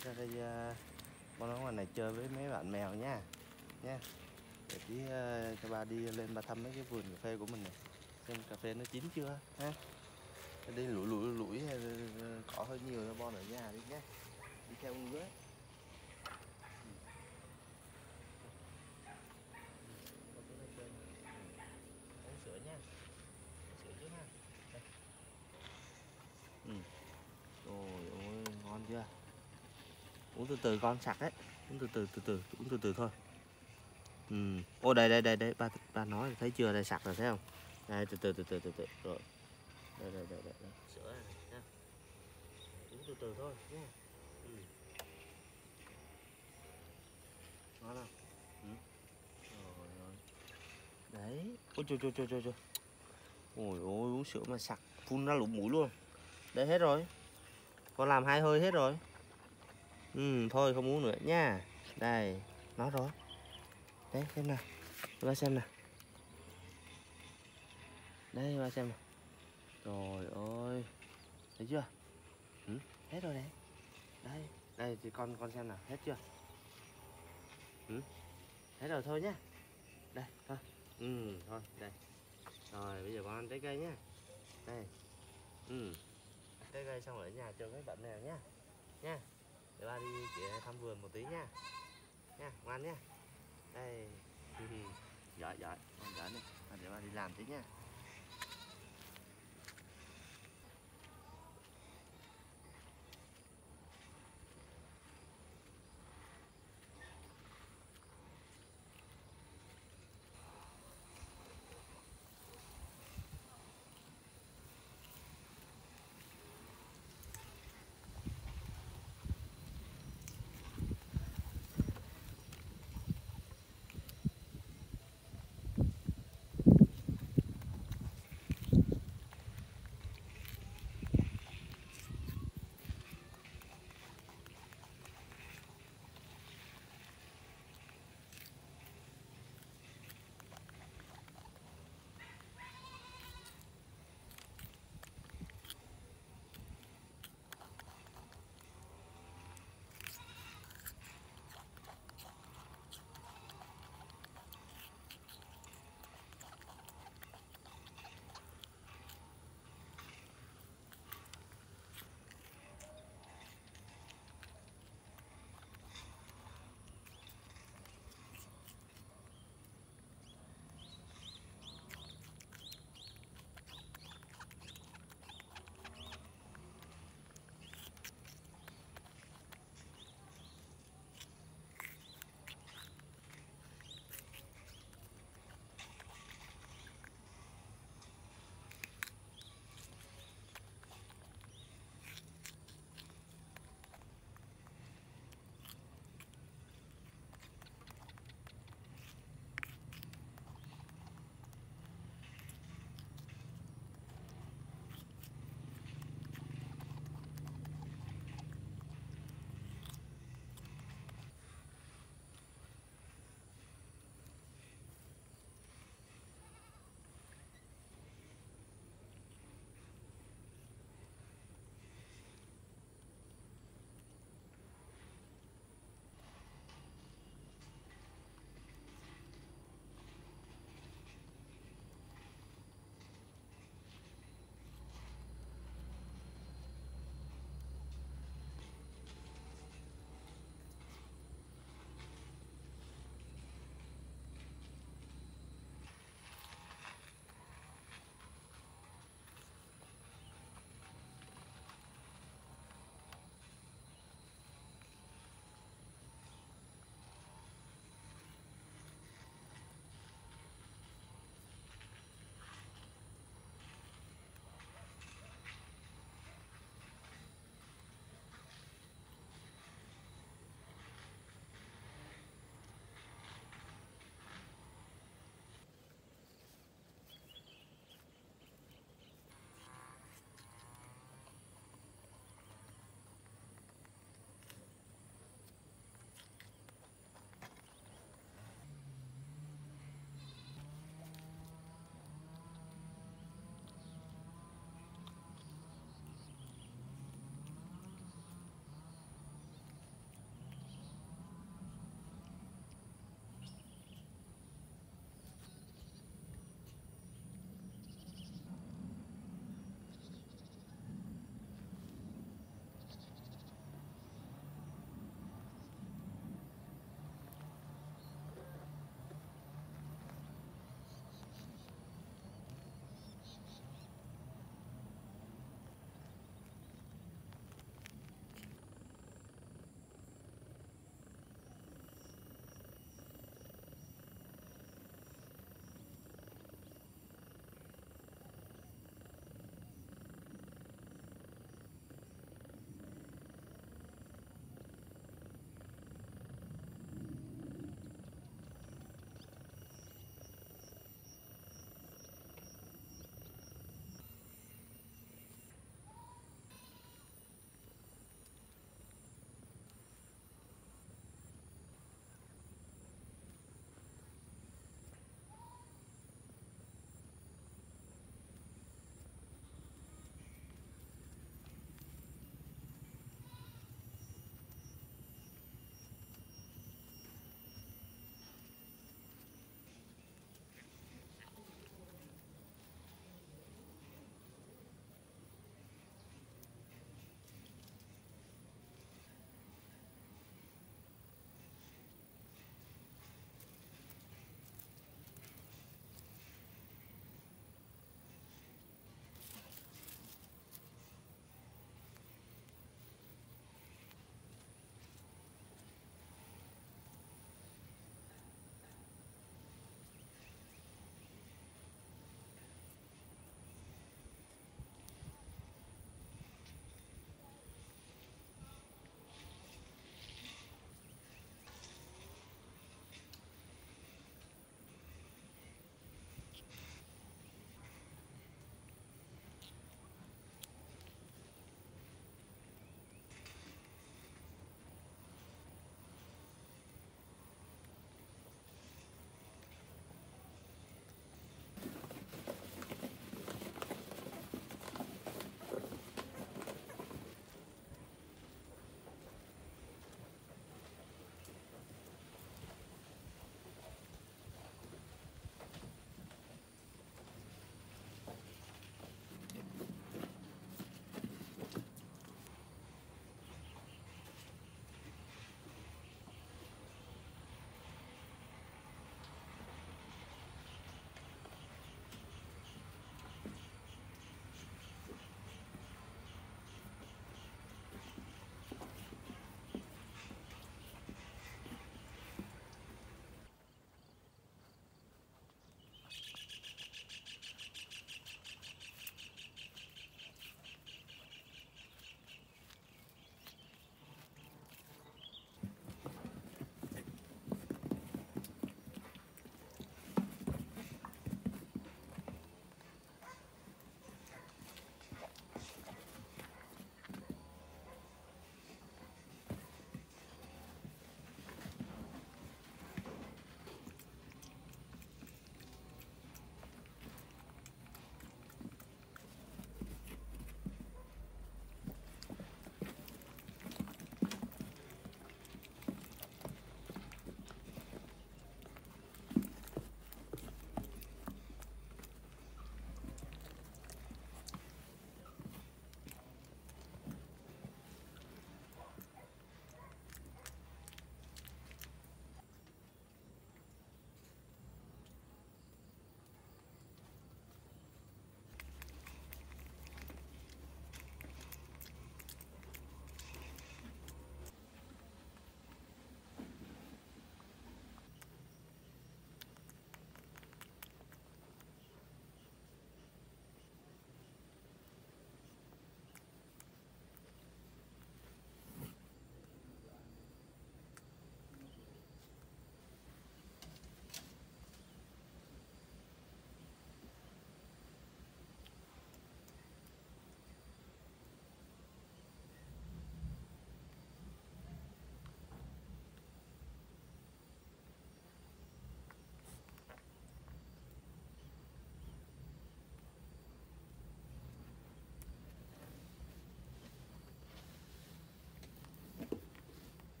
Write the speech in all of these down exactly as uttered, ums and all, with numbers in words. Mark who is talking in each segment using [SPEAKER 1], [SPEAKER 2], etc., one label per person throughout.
[SPEAKER 1] ra đây uh, con ở ngoài này chơi với mấy bạn mèo nha, nha. Để tí uh, cho ba đi lên ba thăm mấy cái vườn cà phê của mình này, xem cà phê nó chín chưa ha. Đi lủi lủi lủi cỏ hơi nhiều cho bon ở nhà đi nhé, đi theo ngứa. Uống sữa nha, sữa chứ ha. Đây. Ừ. Ôi ôi ngon chưa? Uống từ từ con, sặc đấy. Uống từ từ từ từ, uống từ từ thôi. Ừ. Ô đây đây đây đây, ba ba nói thấy chưa, đây sặc rồi thấy không? Đây từ từ từ từ từ từ rồi. Đây đây đây đây, đây. Sữa này nha. Uống từ từ thôi nha. Ừ. Ngon không? Ừ. Rồi rồi. Đấy. Ôi trời trời trời trời trời. Ôi ôi uống sữa mà sặc phun ra lũ mũi luôn. Đấy hết rồi. Con làm hai hơi hết rồi. Ừ thôi không uống nữa nha. Đây, nó rồi. Đấy xem nào. Ba xem nào. Đây ba xem nào. Trời ơi. Thấy chưa? Ừ, hết rồi đấy. Đây, đây thì con con xem nào, hết chưa? Ừ. Hết rồi thôi nhá. Đây, thôi. Ừ, thôi, đây. Rồi, bây giờ con ăn trái cây nhá. Đây. Ừ. Trái cây xong rồi ở nhà chơi với bạn mèo nhá. Nha. Để ba đi kìa thăm vườn một tí nha. Nha, ngoan nhá. Đây. Giỏi giỏi, con giỏi này. Để ba đi làm tí nha.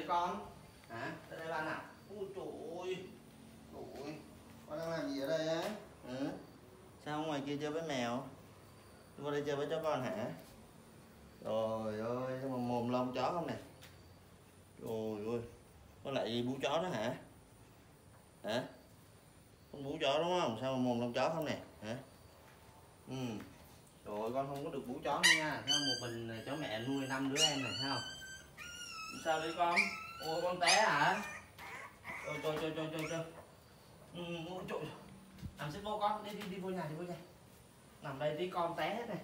[SPEAKER 1] con? Hả? Tới đây ba nào? Ui trời ơi. Trời ơi. Con đang làm gì ở đây á? Ừ? Sao ngoài kia chơi với mèo? Vô đây chơi với chó con hả? Trời ơi, sao mà mồm lông chó không nè? Trời ơi. Có lại gì bú chó đó hả? Hả? Con bú chó đúng không? Sao mà mồm lông chó không nè? Hả? Ừ. Trời ơi, con không có được bú chó nữa nha. Thấy không? Một mình chó mẹ nuôi năm đứa em này, thấy không? Sao đi con? Ôi con té hả? Trời trời trời trời trời trời. Ừ, ôi trời. Nằm xích vô con, đi đi đi vô nhà, đi vô nhà. Nằm đây tí con té hết này.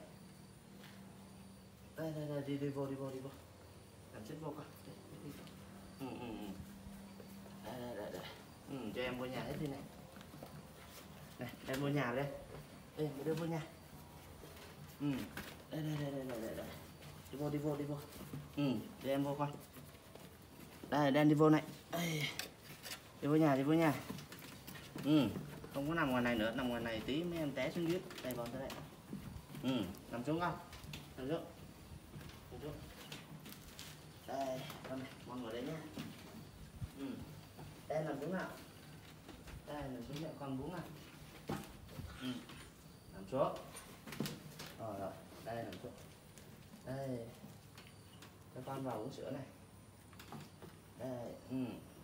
[SPEAKER 1] Đây đây đây, đi đi vô đi vô đi vô. Nằm xích vô con. Đi, đi, đi. Ừ ừ ừ. Đây đây đây đây. Ừ, cho em vô nhà hết đi này. Này, em vô nhà đây. Đây, mới đưa vô nhà. Ừ. Đây đây đây đây đây đây. Đi vô đi vô đi vô. Ừ, để em vô con. Đây, đang đi vô này. Đây. Đi vô nhà, đi vô nhà. Ừ, không có nằm ngoài này nữa, nằm ngoài này tí mấy em té xuống dưới. Đây bọn tới đây. Ừ, nằm xuống con. Nằm xuống. Nằm xuống. Đây, con này, mọi người đây nhá. Ừ. Đây nằm xuống nào. Đây nằm xuống mẹ con bú nào. Ừ. Nằm xuống. Rồi rồi, đây nằm xuống. Đây. Cho con vào uống sữa này. Đây, ừ.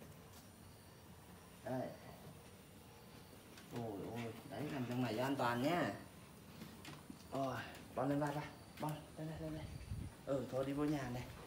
[SPEAKER 1] Đây. Ôi ôi, đấy nằm trong này cho an toàn nhé. Rồi, con lên vai ba. Con, lên đây, lên đây. Ừ, thôi đi vô nhà này.